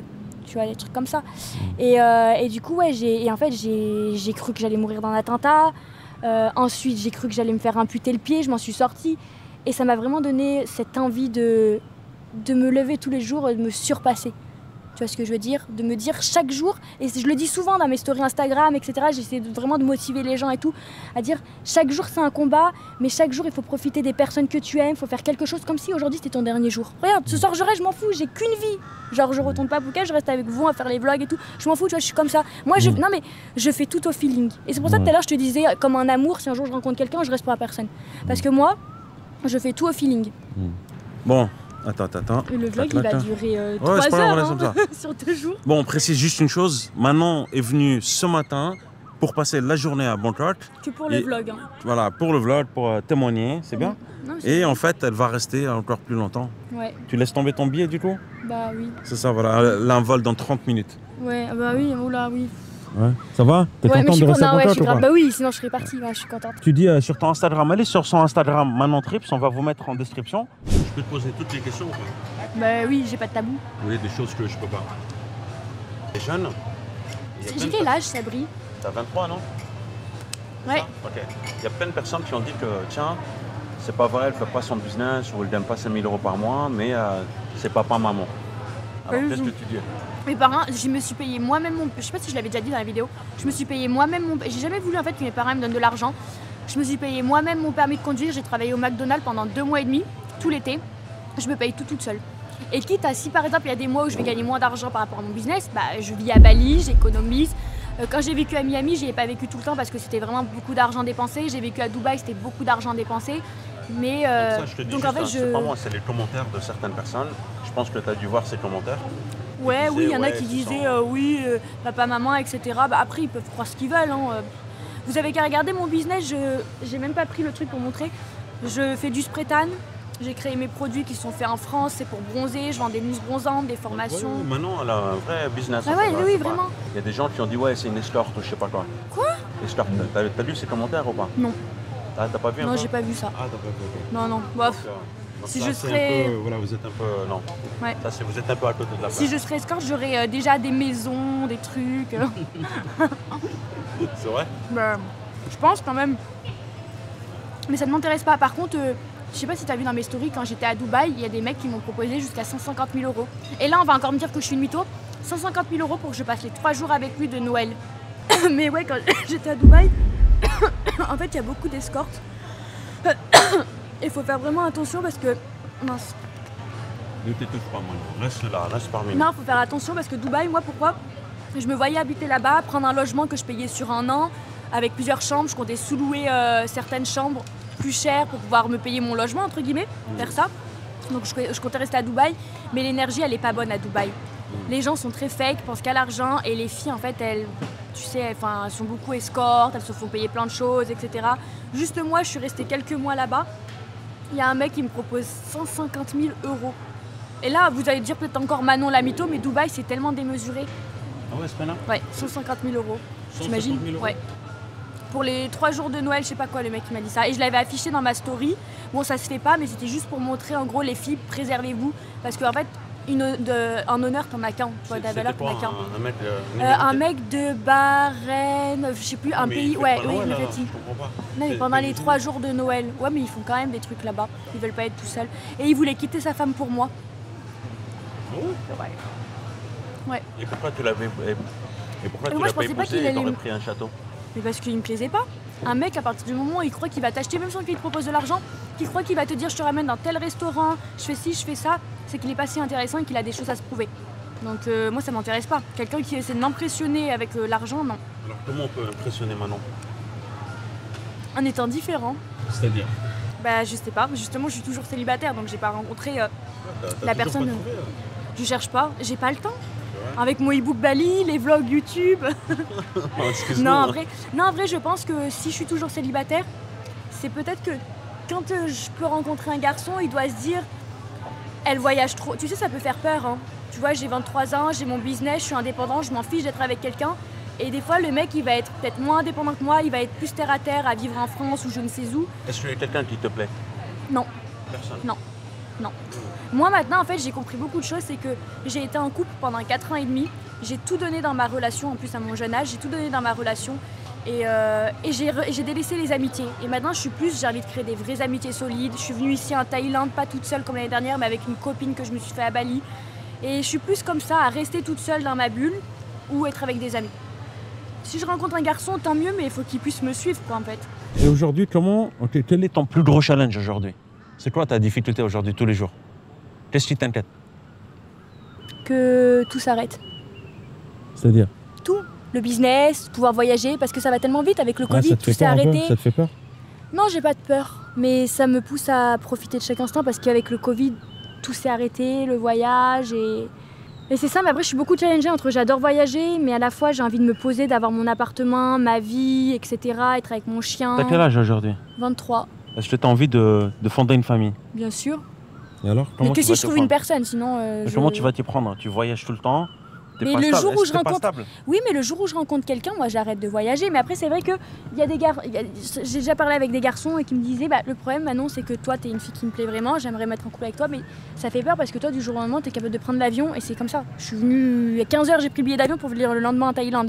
tu vois, des trucs comme ça. Et du coup, ouais, en fait, j'ai cru que j'allais mourir d'un attentat. Ensuite, j'ai cru que j'allais me faire amputer le pied, je m'en suis sortie. Et ça m'a vraiment donné cette envie de me lever tous les jours et de me surpasser. Tu vois ce que je veux dire? De me dire chaque jour, et je le dis souvent dans mes stories Instagram, etc. J'essaie vraiment de motiver les gens et tout, à dire chaque jour c'est un combat, mais chaque jour il faut profiter des personnes que tu aimes, il faut faire quelque chose comme si aujourd'hui c'était ton dernier jour. Regarde, ce soir je reste, je m'en fous, j'ai qu'une vie. Genre je retourne pas à Phuket, je reste avec vous à faire les vlogs et tout. Je m'en fous, tu vois, je suis comme ça. Moi, non mais je fais tout au feeling. Et c'est pour ça que tout à l'heure je te disais, comme un amour, si un jour je rencontre quelqu'un, je reste pour la personne. Parce que moi, je fais tout au feeling. Bon. Attends. Et le vlog, il va durer 3 heures hein, sur 2 jours. Bon, on précise juste une chose. Manon est venue ce matin pour passer la journée à Bonkart. Que pour le vlog. Hein. Voilà, pour le vlog, pour témoigner, c'est bien. Non, et en fait, elle va rester encore plus longtemps. Ouais. Tu laisses tomber ton billet du coup? Bah oui. C'est ça, voilà. Elle a un vol dans 30 minutes. Ouais, bah oui, oula, oui. Ouais. Ça va? T'es contente de rester à Bonkart ou pas? Bah oui, sinon je serais partie, je suis contente. Tu dis sur ton Instagram, allez sur son Instagram Manon Trips, on va vous mettre en description. Je peux te poser toutes les questions ou pas? Bah oui, j'ai pas de tabou. Oui, des choses que je peux pas. T'es jeune? J'ai quel âge, Sabri? T'as 23, non? Ouais. Ok. Il y a plein de personnes qui ont dit que, tiens, c'est pas vrai, elle fait pas son business ou elle gagne pas 5 000 € par mois, mais c'est papa-maman. Alors, qu'est-ce que tu dis? Mes parents, je me suis payé moi-même mon... Je sais pas si je l'avais déjà dit dans la vidéo. Je me suis payé moi-même mon... J'ai jamais voulu en fait que mes parents me donnent de l'argent. Je me suis payé moi-même mon permis de conduire. J'ai travaillé au McDonald's pendant 2 mois et demi, tout l'été. Je me paye tout toute seule. Et quitte à si par exemple il y a des mois où je vais gagner moins d'argent par rapport à mon business, bah je vis à Bali, j'économise. Quand j'ai vécu à Miami, j'y ai pas vécu tout le temps parce que c'était vraiment beaucoup d'argent dépensé. J'ai vécu à Dubaï, c'était beaucoup d'argent dépensé. Mais donc ça, je te dis donc juste, en fait, c'est pas moi, c'est les commentaires de certaines personnes. Je pense que tu as dû voir ces commentaires. Ouais, oui, il y en a qui disaient oui, papa, maman, etc. Bah, après, ils peuvent croire ce qu'ils veulent. Hein. Vous avez qu'à regarder mon business, j'ai même pas pris le truc pour montrer. Je fais du spray tan. J'ai créé mes produits qui sont faits en France, c'est pour bronzer, je vends des mousses bronzantes, des formations. Ouais, maintenant, elle a un vrai business. Ah ouais, oui, vraiment. Il y a des gens qui ont dit ouais, c'est une escorte ou je sais pas quoi. Quoi? Escorte. T'as lu ces commentaires ou pas? Non. Ah, t'as pas vu? Non, j'ai pas vu ça. Ah, t'as pas vu. Non, non. Bof. Donc si là, je serais. Voilà, vous êtes un peu. Non. Ouais. Ça, vous êtes un peu à côté de la place. Si je serais escorte, j'aurais déjà des maisons, des trucs. C'est vrai? Bah, je pense quand même. Mais ça ne m'intéresse pas. Par contre, je sais pas si tu as vu dans mes stories, quand j'étais à Dubaï, il y a des mecs qui m'ont proposé jusqu'à 150 000 €. Et là, on va encore me dire que je suis une mytho. 150 000 € pour que je passe les 3 jours avec lui de Noël. Mais ouais, quand j'étais à Dubaï, en fait, il y a beaucoup d'escortes. Il faut faire vraiment attention parce que... Mince. Ne t'étouffe pas, Manon. Reste là, reste parmi nous. Non, il faut faire attention parce que Dubaï, moi, pourquoi? Je me voyais habiter là-bas, prendre un logement que je payais sur un an, avec plusieurs chambres. Je comptais sous-louer certaines chambres plus chères pour pouvoir me payer mon logement, entre guillemets, faire ça. Donc je comptais rester à Dubaï, mais l'énergie, elle est pas bonne à Dubaï. Les gens sont très fake, pensent qu'à l'argent, et les filles, en fait, elles, tu sais, elles sont beaucoup escortes, elles se font payer plein de choses, etc. Juste moi, je suis restée quelques mois là-bas. Il y a un mec qui me propose 150 000 €. Et là, vous allez dire peut-être encore Manon la mytho, mais Dubaï, c'est tellement démesuré. Ah ouais, c'est pas là? Ouais, 150 000 €. 150 000 €? Ouais. Pour les 3 jours de Noël, je sais pas quoi, le mec qui m'a dit ça. Et je l'avais affiché dans ma story. Bon, ça se fait pas, mais c'était juste pour montrer, en gros, les filles, préservez-vous. Parce qu'en fait, en honneur, t'en as qu'un. La valeur, t'en as qu'un. Un mec de Bahreïn, je sais plus, un pays. Ouais, oui, mais je comprends pas. Non, mais pendant les 3 jours de Noël. Ouais, mais ils font quand même des trucs là-bas. Ils veulent pas être tout seuls. Et il voulait quitter sa femme pour moi. Ouais. Ouais. Et pourquoi tu l'avais pas épousé et t'aurais pris un château? Mais parce qu'il me plaisait pas. Un mec, à partir du moment où il croit qu'il va t'acheter, même sans qu'il te propose de l'argent, qu'il croit qu'il va te dire je te ramène dans tel restaurant, je fais ci, je fais ça, c'est qu'il est pas si intéressant et qu'il a des choses à se prouver. Donc moi ça m'intéresse pas. Quelqu'un qui essaie de m'impressionner avec l'argent, non. Alors comment on peut impressionner Manon? En étant différent. C'est-à-dire? Bah je sais pas, justement je suis toujours célibataire donc j'ai pas rencontré la personne. Je cherche pas, j'ai pas le temps. Avec mon e-book Bali, les vlogs YouTube. Non, en vrai, je pense que si je suis toujours célibataire, c'est peut-être que quand je peux rencontrer un garçon, il doit se dire elle voyage trop. Tu sais, ça peut faire peur. Hein. Tu vois, j'ai 23 ans, j'ai mon business, je suis indépendant, je m'en fiche d'être avec quelqu'un. Et des fois, le mec, il va être peut-être moins indépendant que moi, il va être plus terre à terre, à vivre en France ou je ne sais où. Est-ce qu'il y a quelqu'un qui te plaît? Non. Personne? Non. Non. Moi maintenant en fait j'ai compris beaucoup de choses, c'est que j'ai été en couple pendant 4 ans et demi, j'ai tout donné dans ma relation, en plus à mon jeune âge, j'ai tout donné dans ma relation et j'ai délaissé les amitiés. Et maintenant j'ai envie de créer des vraies amitiés solides. Je suis venue ici en Thaïlande, pas toute seule comme l'année dernière, mais avec une copine que je me suis fait à Bali. Et je suis plus comme ça, à rester toute seule dans ma bulle ou être avec des amis. Si je rencontre un garçon, tant mieux, mais il faut qu'il puisse me suivre quoi en fait. Et aujourd'hui, quel est ton Plus gros challenge aujourd'hui? C'est quoi ta difficulté aujourd'hui, tous les jours? Qu'est-ce qui t'inquiète? Que tout s'arrête. C'est-à-dire? Tout. Le business, pouvoir voyager, parce que ça va tellement vite avec le Covid, tout s'est arrêté. Ça te fait peur? Non, j'ai pas de peur, mais ça me pousse à profiter de chaque instant parce qu'avec le Covid, tout s'est arrêté, le voyage et c'est ça. Mais après, je suis beaucoup challengée entre j'adore voyager, mais à la fois j'ai envie de me poser, d'avoir mon appartement, ma vie, etc., être avec mon chien. T'as quel âge aujourd'hui? 23. Est-ce que t'as envie de fonder une famille? Bien sûr. Et alors? Mais que si je trouve une personne, sinon. Comment tu vas t'y prendre? Tu voyages tout le temps? Mais le jour où je rencontre, oui, mais le jour où je rencontre quelqu'un, moi j'arrête de voyager. Mais après, c'est vrai que il y a des gars, j'ai déjà parlé avec des garçons et qui me disaient, bah, le problème maintenant, c'est que toi, t'es une fille qui me plaît vraiment, j'aimerais mettre en couple avec toi, mais ça fait peur parce que toi, du jour au lendemain, t'es capable de prendre l'avion et c'est comme ça. Je suis venue il y a 15 heures, j'ai pris le billet d'avion pour venir le lendemain en Thaïlande.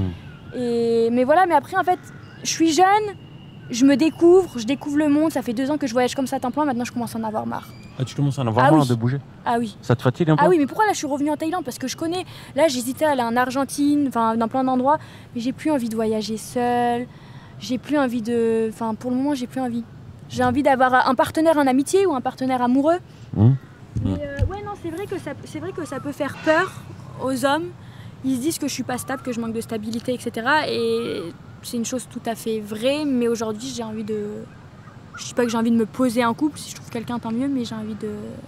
Mais voilà, mais après, en fait, je suis jeune. Je me découvre, je découvre le monde, ça fait 2 ans que je voyage comme ça à temps plein, maintenant je commence à en avoir marre. Ah, tu commences à en avoir marre oui. de bouger? Ah oui. Ça te fatigue un peu? Ah oui, mais pourquoi là je suis revenue en Thaïlande? Parce que je connais, là j'hésitais à aller en Argentine, enfin dans plein d'endroits, mais j'ai plus envie de voyager seule, j'ai plus envie de... Enfin pour le moment j'ai plus envie. J'ai envie d'avoir un partenaire en amitié ou un partenaire amoureux. Mais ouais non, c'est vrai que ça peut faire peur aux hommes. Ils se disent que je suis pas stable, que je manque de stabilité, etc. Et c'est une chose tout à fait vraie, mais aujourd'hui j'ai envie de... Je dis pas que j'ai envie de me poser en couple, si je trouve quelqu'un tant mieux, mais j'ai envie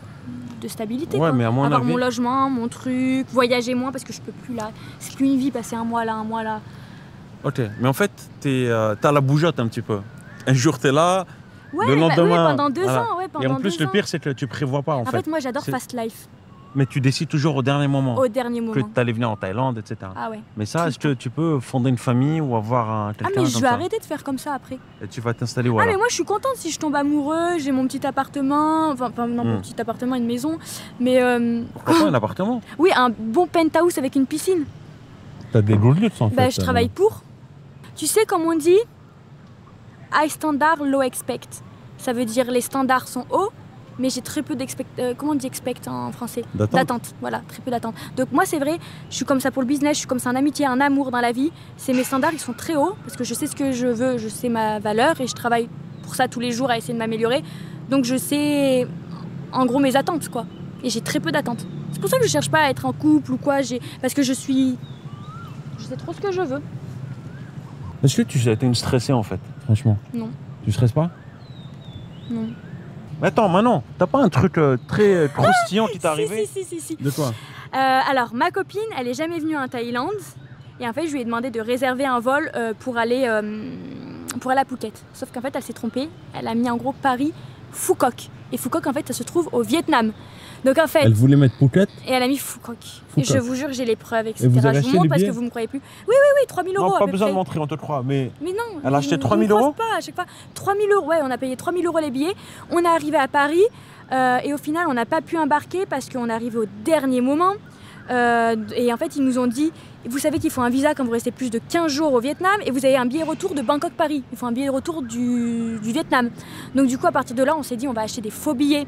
de stabilité. Ouais, quoi. mais à mon avoir avis... mon logement, mon truc, voyager moins parce que je peux plus là. C'est plus une vie, passer un mois là, un mois là. Ok, mais en fait, t'as la bougeotte un petit peu. Un jour t'es là, Ouais, le lendemain... ouais, pendant 2 voilà. ans, ouais, pendant Et en plus, 2 le ans. pire, c'est que tu prévois pas en En fait, moi j'adore fast life, Mais tu décides toujours au dernier moment. au dernier Que moment. t'allais venir en Thaïlande, etc. Ah ouais. Mais ça, Tout est-ce que tu peux fonder une famille ou avoir quelqu'un Ah mais comme je vais ça? arrêter de faire comme ça après. Et tu vas t'installer où Ah alors? mais moi je suis contente si je tombe amoureux, j'ai mon petit appartement, enfin non, mon petit appartement, une maison, mais Pourquoi pas un appartement? oui, un bon penthouse avec une piscine. T'as des beaux luxe en fait. Bah je travaille pour. Tu sais comme on dit, high standard, low expect. Ça veut dire les standards sont hauts, mais j'ai très peu comment on dit expect en français? D'attente, voilà, très peu d'attente. Donc moi c'est vrai, je suis comme ça pour le business, je suis comme ça en amitié, en amour dans la vie. C'est mes standards, ils sont très hauts parce que je sais ce que je veux, je sais ma valeur et je travaille pour ça tous les jours à essayer de m'améliorer. Donc je sais en gros mes attentes quoi. Et j'ai très peu d'attentes. C'est pour ça que je cherche pas à être en couple ou quoi, parce que je sais trop ce que je veux. Est-ce que tu as été une stressée en fait? Franchement. Non. Tu stresses pas? Non. Mais attends, Manon, t'as pas un truc très croustillant qui t'est arrivé? Si. De quoi? Alors, ma copine, elle est jamais venue en Thaïlande. Et en fait, je lui ai demandé de réserver un vol pour aller à Phuket. Sauf qu'en fait, elle s'est trompée. Elle a mis en gros Paris-Phuket. Et Phuket, en fait, ça se trouve au Vietnam. Donc en fait... Elle voulait mettre Phuket? Et elle a mis Phuket. Et je vous jure, j'ai les preuves, etc. Et vous avez je acheté vous montre le parce billet? que vous me croyez plus. Oui, 3000 euros Non, à pas peu besoin près. de montrer, on te croit. Mais Mais non. elle a acheté 3000 on me euros? croise pas à chaque fois. 3000 euros, ouais, on a payé 3000 euros les billets. On est arrivé à Paris et au final, on n'a pas pu embarquer parce qu'on est arrivé au dernier moment. Et en fait, ils nous ont dit, vous savez qu'il faut un visa quand vous restez plus de 15 jours au Vietnam et vous avez un billet retour de Bangkok-Paris. Il faut un billet retour du Vietnam. Donc du coup, à partir de là, on s'est dit, on va acheter des faux billets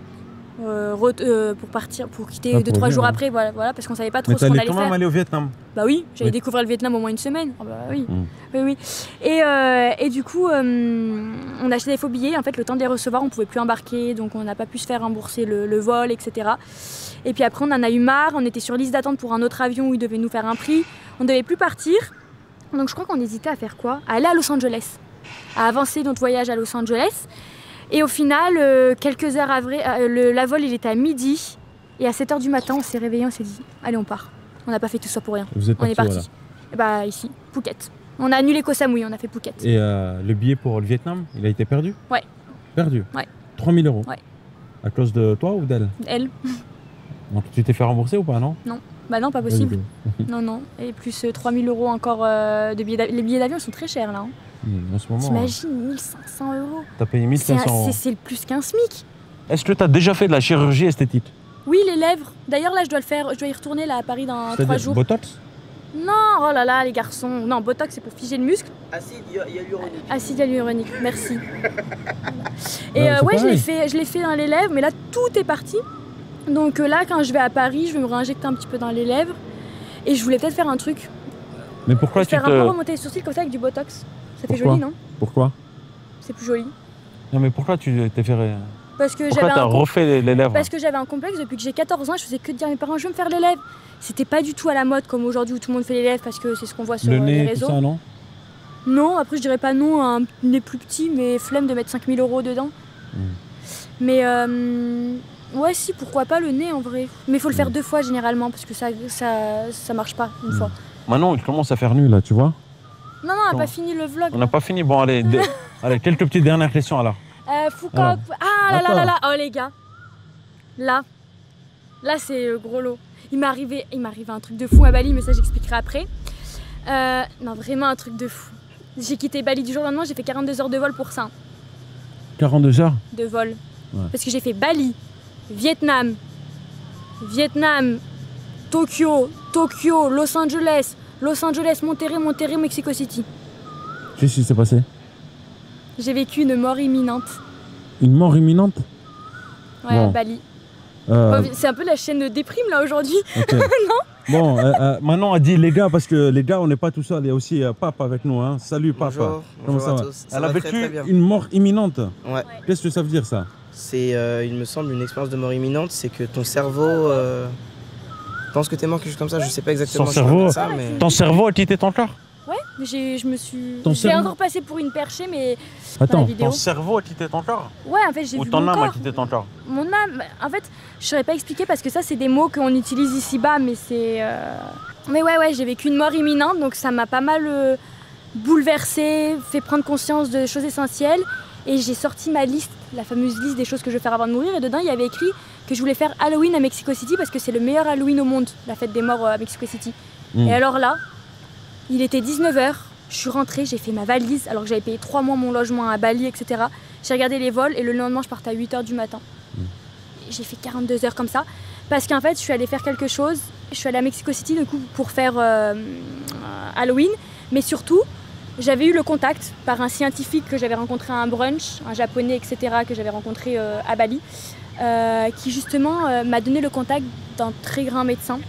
pour partir, pour quitter 2-3 jours après, voilà, parce qu'on savait pas trop Mais ce qu'on t'allais allait quand même faire. aller au Vietnam? Bah oui, j'allais Oui. découvrir le Vietnam au moins une semaine. Ah bah oui. Mm. Oui. Et du coup, on a acheté des faux billets. En fait, le temps de les recevoir, on pouvait plus embarquer, donc on n'a pas pu se faire rembourser le vol, etc. Et puis après, on en a eu marre. On était sur liste d'attente pour un autre avion où ils devaient nous faire un prix. On devait plus partir. Donc je crois qu'on hésitait à faire quoi? À aller à Los Angeles, à avancer notre voyage à Los Angeles. Et au final, quelques heures après, la vol il était à midi. Et à 7h du matin, on s'est réveillé, on s'est dit, allez, on part. On n'a pas fait tout ça pour rien. Vous êtes On est parti, parti. Et bah ici, Phuket. On a annulé Koh Samui, on a fait Phuket. Et le billet pour le Vietnam, il a été perdu? Ouais. Perdu? Ouais. 3000 euros? Ouais. À cause de toi ou d'elle? Elle? Donc tu t'es fait rembourser ou pas, non? Bah non, pas Pas possible. du tout. Non. Et plus 3000 euros encore de billets d'avion. Les billets d'avion sont très chers là. Hein. En ce moment, T'imagines, 1500 euros. t'as payé 1500 euros. C'est le plus qu'un SMIC. Est-ce que tu as déjà fait de la chirurgie esthétique? Oui, les lèvres. D'ailleurs, là, je dois le faire. Je dois y retourner là à Paris dans 3 jours. Botox? Non, oh là là, les garçons. Non, Botox, c'est pour figer le muscle. Acide hyaluronique. Acide hyaluronique, merci. Et Ouais, ouais, pareil. je l'ai fait dans les lèvres, mais là, tout est parti. Donc là, quand je vais à Paris, je vais me réinjecter un petit peu dans les lèvres. Et je voulais peut-être faire un truc. Mais pourquoi tu Faire un peu te... remonter les sourcils comme ça avec du Botox. Ça fait Pourquoi joli, non? Pourquoi? C'est plus joli. Non mais pourquoi tu t'es fait... Parce que Pourquoi t'as refait les lèvres? Parce que j'avais un complexe depuis que j'ai 14 ans, je faisais que de dire à mes parents je veux me faire les lèvres. C'était pas du tout à la mode comme aujourd'hui où tout le monde fait les lèvres parce que c'est ce qu'on voit sur Le les nez, tout réseaux. ça, non? Non, après je dirais pas non, un nez plus petit, mais flemme de mettre 5 000 € dedans. Mais ouais, si, pourquoi pas le nez en vrai. Mais il faut le faire 2 fois généralement parce que ça marche pas une fois. Maintenant, il commence à faire nuit là, tu vois? Non, on n'a pas fini le vlog. On n'a pas fini. Bon, allez, allez, quelques petites dernières questions alors. Foucault. Alors. Ah là là là Attends. là. Oh les gars. Là c'est le gros lot. Il m'est arrivé un truc de fou à Bali, mais ça j'expliquerai après. Non, vraiment un truc de fou. J'ai quitté Bali du jour au lendemain, j'ai fait 42 heures de vol pour ça. 42 heures? De vol. Ouais. Parce que j'ai fait Bali, Vietnam, Tokyo, Los Angeles, Monterrey, Mexico City. Qu'est-ce qui s'est passé? J'ai vécu une mort imminente. Une mort imminente? Ouais, à Bon. Bali. Euh, C'est un peu la chaîne de déprime là aujourd'hui. ok. Bon, Manon a dit les gars, parce que les gars, on n'est pas tout seul. Il y a aussi Pape avec nous. Hein. Salut Pape. Bonjour, Comment bonjour ça à va? tous. Ça Elle a va très, vécu très bien. une mort imminente. Ouais, Qu'est-ce que ça veut dire ça? c'est, il me semble, une expérience de mort imminente. C'est que ton cerveau pense que t'es mort, quelque chose comme ça. Je sais pas exactement. Son je saurais cerveau- dire ça, mais... Ton cerveau a quitté ton corps? Ouais, mais je me suis. Ton J'ai cerveau- encore passé pour une perchée, mais dans la Attends, vidéo. ton cerveau a quitté ton corps? Ouais, en fait, j'ai Ou vu ton mon âme a corps. quitté ton corps? Mon âme, en fait, je saurais pas expliquer parce que ça, c'est des mots qu'on utilise ici-bas, mais c'est. Mais ouais, j'ai vécu une mort imminente, donc ça m'a pas mal bouleversée, fait prendre conscience de choses essentielles. Et j'ai sorti ma liste, la fameuse liste des choses que je veux faire avant de mourir. Et dedans, il y avait écrit que je voulais faire Halloween à Mexico City parce que c'est le meilleur Halloween au monde, la fête des morts à Mexico City. Et alors là, il était 19 h, je suis rentrée, j'ai fait ma valise alors que j'avais payé 3 mois mon logement à Bali, etc. J'ai regardé les vols et le lendemain, je partais à 8 h du matin. J'ai fait 42 heures comme ça parce qu'en fait, je suis allée faire quelque chose. Je suis allée à Mexico City du coup pour faire Halloween, mais surtout, j'avais eu le contact par un scientifique que j'avais rencontré à un brunch, un japonais, etc., que j'avais rencontré à Bali, qui justement m'a donné le contact d'un très grand médecin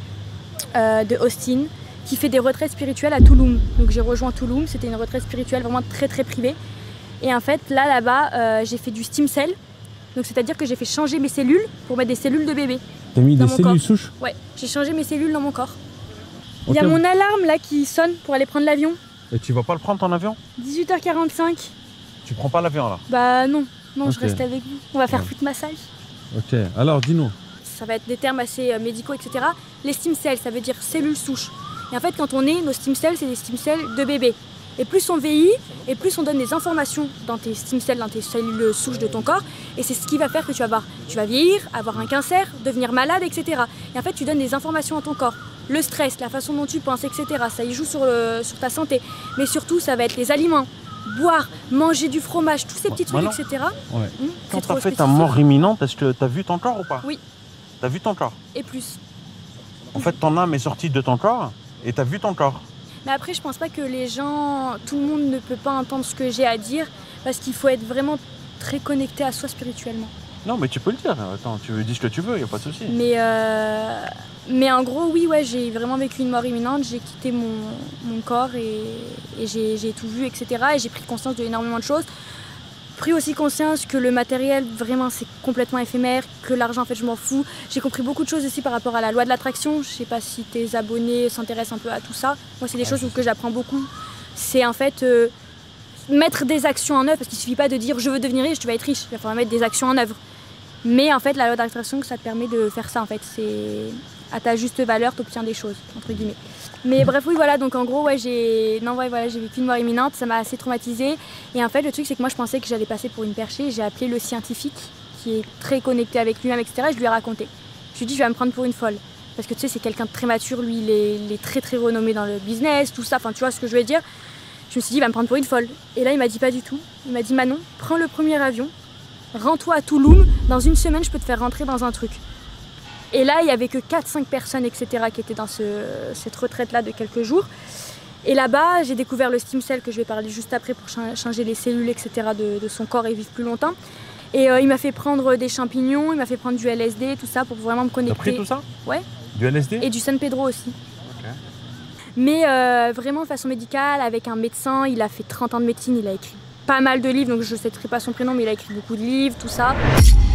de Austin, qui fait des retraites spirituelles à Tulum. Donc j'ai rejoint Tulum, c'était une retraite spirituelle vraiment très très privée. Et en fait, là-bas, j'ai fait du stem cell. Donc c'est-à-dire que j'ai fait changer mes cellules pour mettre des cellules de bébé. T'as mis Dans des mon cellules corps. souches? Ouais, j'ai changé mes cellules dans mon corps. Il y Ok. a mon alarme là qui sonne pour aller prendre l'avion. Et tu vas pas le prendre ton avion? 18 h 45. Tu prends pas l'avion là? Bah non, je Ok. reste avec vous. On va faire Ouais. foot massage. Ok, alors dis-nous. Ça va être des termes assez médicaux, etc. Les stem cells, ça veut dire cellules souches. Et en fait, quand on est, nos stem cells, c'est des stem cells de bébé. Et plus on vieillit, et plus on donne des informations dans tes stem cells, dans tes cellules souches de ton corps. Et c'est ce qui va faire que tu vas vieillir, avoir un cancer, devenir malade, etc. Et en fait, tu donnes des informations à ton corps. Le stress, la façon dont tu penses, etc. Ça y joue sur ta santé. Mais surtout, ça va être les aliments. Boire, manger du fromage, tous ces petits trucs, Manon, etc. Ouais. C'est Quand trop t'as fait ta spécifique. mort imminente, est-ce que t'as vu ton corps ou pas? Oui. T'as vu ton corps? Et plus. En fait, ton âme est sortie de ton corps et t'as vu ton corps. Mais après, je pense pas que les gens, tout le monde ne peut pas entendre ce que j'ai à dire parce qu'il faut être vraiment très connecté à soi spirituellement. Non, mais tu peux le dire. Attends, tu dis ce que tu veux, y a pas de souci. Mais en gros, oui, ouais, j'ai vraiment vécu une mort imminente. J'ai quitté mon corps et j'ai tout vu, etc. Et j'ai pris conscience d'énormément de choses. Pris aussi conscience que le matériel, vraiment, c'est complètement éphémère, que l'argent, en fait, je m'en fous. J'ai compris beaucoup de choses aussi par rapport à la loi de l'attraction. Je sais pas si tes abonnés s'intéressent un peu à tout ça. Moi, c'est des choses que j'apprends beaucoup. C'est en fait mettre des actions en œuvre, parce qu'il suffit pas de dire je veux devenir riche, tu vas être riche. Il va falloir mettre des actions en œuvre. Mais en fait, la loi de l'attraction, ça te permet de faire ça, en fait. C'est à ta juste valeur, tu obtiens des choses, entre guillemets. Mais bref, oui, voilà, donc en gros, ouais, j'ai vécu une mort imminente, ça m'a assez traumatisée. Et en fait, le truc, c'est que moi, je pensais que j'allais passer pour une perchée. J'ai appelé le scientifique, qui est très connecté avec lui-même, etc. Et je lui ai raconté. Je lui ai dit, je vais me prendre pour une folle. Parce que tu sais, c'est quelqu'un de très mature, lui, il est très très renommé dans le business, tout ça, enfin, tu vois ce que je veux dire. Je me suis dit, il va me prendre pour une folle. Et là, il m'a dit pas du tout. Il m'a dit, Manon, prends le premier avion rends-toi à Touloum, dans une semaine je peux te faire rentrer dans un truc. Et là il n'y avait que 4-5 personnes etc. qui étaient dans cette retraite-là de quelques jours. Et là-bas j'ai découvert le stem cell que je vais parler juste après pour changer les cellules etc. de son corps et vivre plus longtemps. Et il m'a fait prendre des champignons, il m'a fait prendre du LSD, tout ça pour vraiment me connecter. T'as pris tout ça? Ouais. Du LSD? Et du San Pedro aussi. Ok. Mais vraiment de façon médicale, avec un médecin, il a fait 30 ans de médecine, il a écrit pas mal de livres, donc je ne sais pas son prénom, mais il a écrit beaucoup de livres, tout ça.